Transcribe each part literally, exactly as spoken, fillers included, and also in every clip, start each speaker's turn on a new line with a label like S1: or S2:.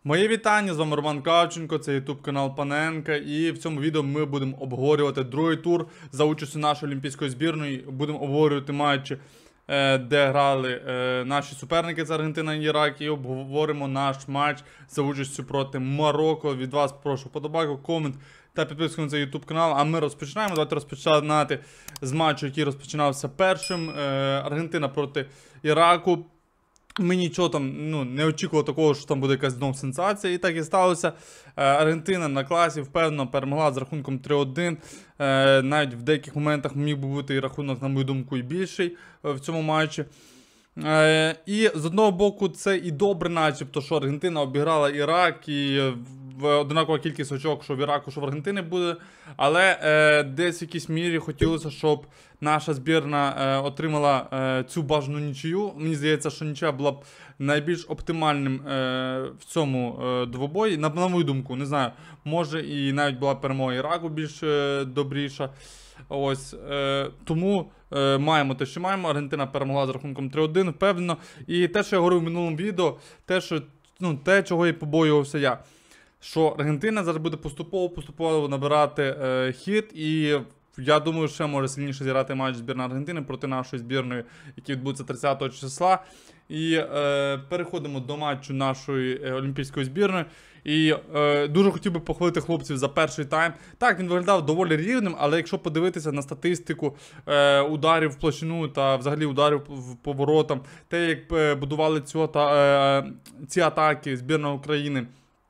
S1: Моє вітання, з вами Роман Кравченко, це ютуб канал Паненка, і в цьому відео ми будемо обговорювати другий тур за участю нашої олімпійської збірної. Будемо обговорювати матчі, де грали наші суперники з Аргентина і Ірак, і обговоримо наш матч за участю проти Марокко. Від вас прошу вподобайку, комент та підписку на цей ютуб канал. А ми розпочинаємо. Давайте розпочинати з матчу, який розпочинався першим. Аргентина проти Іраку. Ми нічого там ну, не очікували такого, що там буде якась знову сенсація. І так і сталося. Аргентина на класі впевнено перемогла з рахунком три один. Навіть в деяких моментах міг би бути і рахунок, на мою думку, і більший в цьому матчі. І з одного боку це і добре, начебто, що Аргентина обіграла Ірак, і в однакова кількість очок, що в Іраку, що в Аргентині буде. Але е, десь в якійсь мірі хотілося, щоб наша збірна е, отримала е, цю бажану нічию. Мені здається, що нічия була б найбільш оптимальним е, в цьому е, двобої. На, на мою думку, не знаю, може і навіть була перемога Іраку більш е, добріша. Ось, е, тому е, маємо те, що маємо. Аргентина перемогла з рахунком три один, впевнено. І те, що я говорив в минулому відео, те, що, ну, те чого і побоювався я, що Аргентина зараз буде поступово-поступово набирати е, хід, і я думаю, ще може сильніше зіграти матч збірна Аргентини проти нашої збірної, який відбудеться тридцятого числа. І е, переходимо до матчу нашої е, олімпійської збірної. І е, дуже хотів би похвалити хлопців за перший тайм. Так, він виглядав доволі рівним, але якщо подивитися на статистику е, ударів в площину та взагалі ударів в поворотам, те, як е, будували цю, та, е, ці атаки збірна України.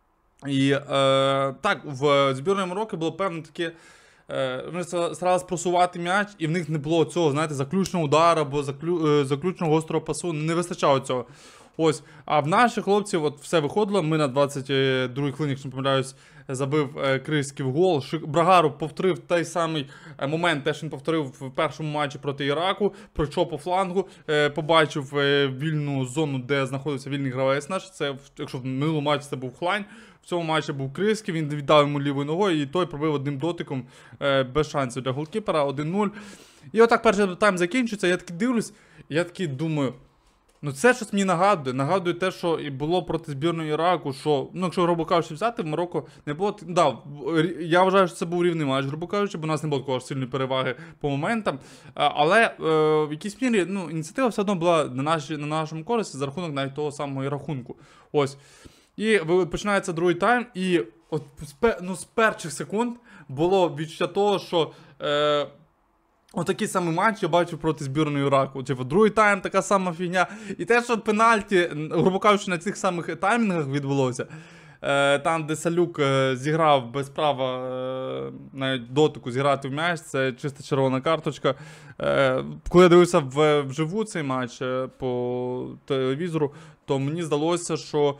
S1: І е, так, в збірної Марокко було певно таке, е, вони старалися просувати м'яч, і в них не було цього, знаєте, заключного удару або заклю, е, заключного гострого пасу, не вистачало цього. Ось, а в наших хлопців от все виходило, ми на двадцять другій хвилині, якщо не помиляюсь, забив е, Крисків гол. Шик... Брагару повторив той самий е, момент, те, що він повторив в першому матчі проти Іраку, пройшов по флангу, е, побачив е, вільну зону, де знаходився вільний гравець наш, це, якщо в минулому матчі це був Хлань, в цьому матчі був Крисків, він віддав йому лівою ногою, і той пробив одним дотиком е, без шансів для голкіпера, один нуль. І отак перший тайм закінчується, я такий дивлюсь, я такий думаю, ну це щось мені нагадує, нагадує те, що і було проти збірної Іраку, що, ну якщо, грубо кажучи, взяти, в Марокко не було, да, я вважаю, що це був рівний матч, грубо кажучи, бо у нас не було такої сильної переваги по моментам, але е, в якійсь мірі, ну, ініціатива все одно була на, наші, на нашому користі за рахунок навіть того самого і рахунку, ось. І починається другий тайм, і от з, ну, з перших секунд було відчуття того, що е, отакий самий матч я бачив проти збірної Іраку. Типу, другий тайм, така сама фігня. І те, що пенальті, грубо кажучи, на цих самих таймінгах відбулося, е, там, де Салюк е, зіграв без права е, навіть дотику зіграти в м'яч, це чиста червона карточка. Е, коли я дивився в, вживу цей матч е, по телевізору, то мені здалося, що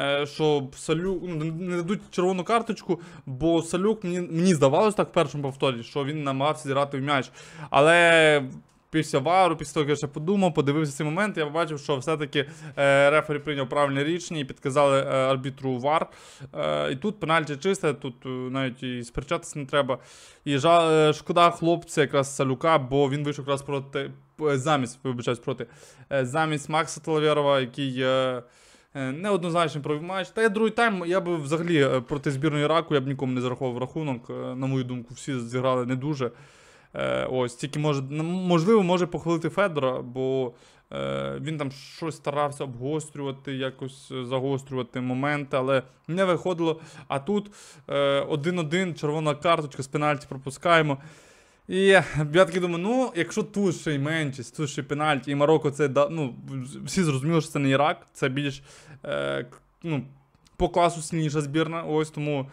S1: що Салюк, ну, не дадуть червону карточку, бо Салюк, мені, мені здавалося так в першому повторі, що він намагався зіграти в м'яч. Але після вару, після того, як я ще подумав, подивився цей момент, я побачив, що все-таки е, рефері прийняв правильне рішення і підказали е, арбітру вар. Е, і тут пенальті чисте, тут е, навіть і сперечатися не треба. І жал, е, шкода хлопця якраз Салюка, бо він вийшов якраз проти, замість, вибачаюсь, проти, е, замість Макса Талаверова, який... Е, неоднозначно провів матч. Та я другий тайм, я б взагалі проти збірної Іраку, я б нікому не зараховував рахунок. На мою думку, всі зіграли не дуже. Ось, тільки може, можливо, може похвалити Федора, бо він там щось старався обгострювати, якось загострювати моменти, але не виходило. А тут один-один, червона карточка, з пенальті пропускаємо. І я таки думаю, ну, якщо тут ще й меншість, тут ще й пенальті, і Марокко це, ну, всі зрозуміли, що це не Ірак, це більш, е, ну, по класу сильніша збірна, ось, тому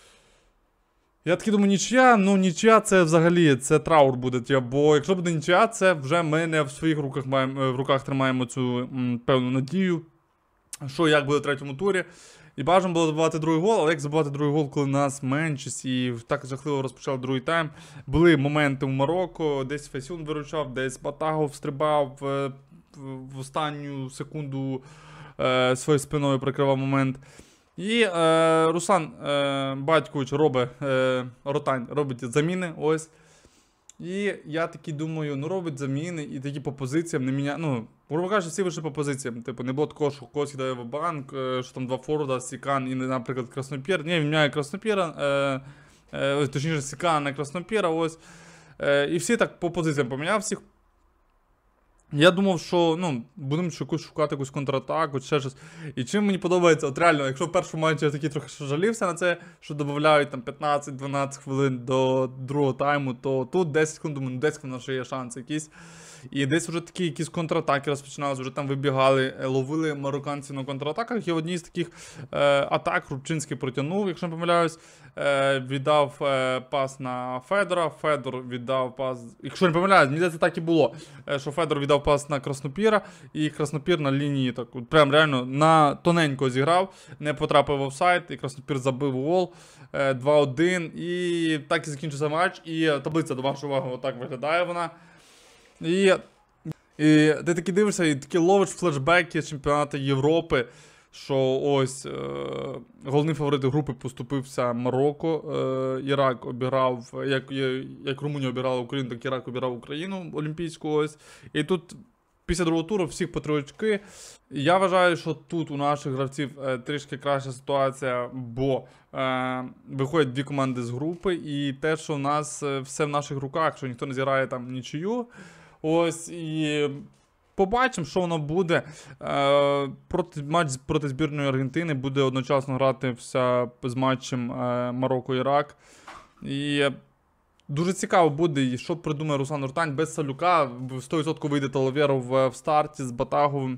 S1: я таки думаю, нічия, ну, нічия це взагалі, це траур буде, бо якщо буде нічия, це вже ми не в своїх руках, маємо, в руках тримаємо цю м, певну надію, що як буде в третьому турі. І бажано було забивати другий гол, але як забивати другий гол, коли нас меншість і так жахливо розпочав другий тайм. Були моменти у Марокко, десь Фесюн виручав, десь Батагов стрибав в, в останню секунду е, своєю спиною прикривав момент. І е, Руслан е, Батькович робить, е, Ротань робить заміни, ось. І я такий думаю, ну робить заміни і такі по позиціям не міняє. Ну, грубо кажучи, всі вийшли по позиціям. Типу, не було такого, що когось кидає в банк, що там два Форда, Сікан і, наприклад, Краснопір. Ні, він міняє Краснопіра, е, е, точніше, Сікан на Краснопіра, ось. Е, і всі так по позиціям поміняв всіх. Я думав, що ну, будемо якусь шукати якусь контратаку, ще щось. І чим мені подобається, от реально, якщо в першому матчі я такий трохи жалівся на це, що додають там п'ятнадцять-дванадцять хвилин до другого тайму, то тут десять секунд, думаю, ну десять хвилин ще є шанс якийсь. І десь вже такі якісь контратаки розпочиналися, вже там вибігали, ловили марокканці на контратаках. І в одній з таких е, атак Рубчинський протягнув, якщо не помиляюсь, е, віддав е, пас на Федора, Федор віддав пас, якщо не помиляюсь, мені здається, так і було, е, що Федор віддав пас на Краснопіра, і Краснопір на лінії так, прям реально на тоненько зіграв, не потрапив в офсайд, і Краснопір забив гол е, два один, і так і закінчився матч, і таблиця, до вашої уваги, отак виглядає вона. І, і ти таки дивишся, і таки ловиш флешбеки чемпіонату Європи, що ось е, головний фаворит групи поступився Марокко, е, Ірак обіграв, як, як Румунія обіграла Україну, так Ірак обіграв Україну олімпійську ось. І тут після другого туру всіх по три очки. Я вважаю, що тут у наших гравців е, трішки краща ситуація, бо е, виходять дві команди з групи, і те, що у нас е, все в наших руках, що ніхто не зіграє там нічию. Ось, і побачимо, що воно буде. Е, проти, матч проти збірної Аргентини буде одночасно гратися з матчем е, Марокко-Ірак. І дуже цікаво буде, що придумає Руслан Уртань без Салюка. сто відсотків вийде Талавєров в, в старті з Батаговим.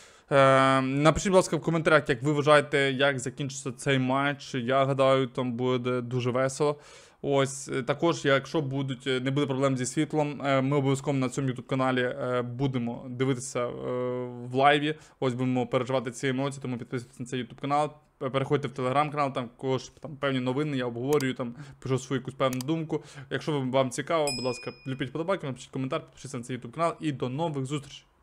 S1: Е, напишіть, будь ласка, в коментарях, як ви вважаєте, як закінчиться цей матч. Я гадаю, там буде дуже весело. Ось, також, якщо будуть, не буде проблем зі світлом, ми обов'язково на цьому ютуб-каналі будемо дивитися в лайві. Ось будемо переживати ці емоції, тому підписуйтесь на цей ютуб-канал. Переходьте в телеграм-канал, там також там певні новини, я обговорюю, там пишу свою якусь певну думку. Якщо вам цікаво, будь ласка, ліпіть подобайки, напишіть коментар, підпишіться на цей ютуб-канал і до нових зустрічей.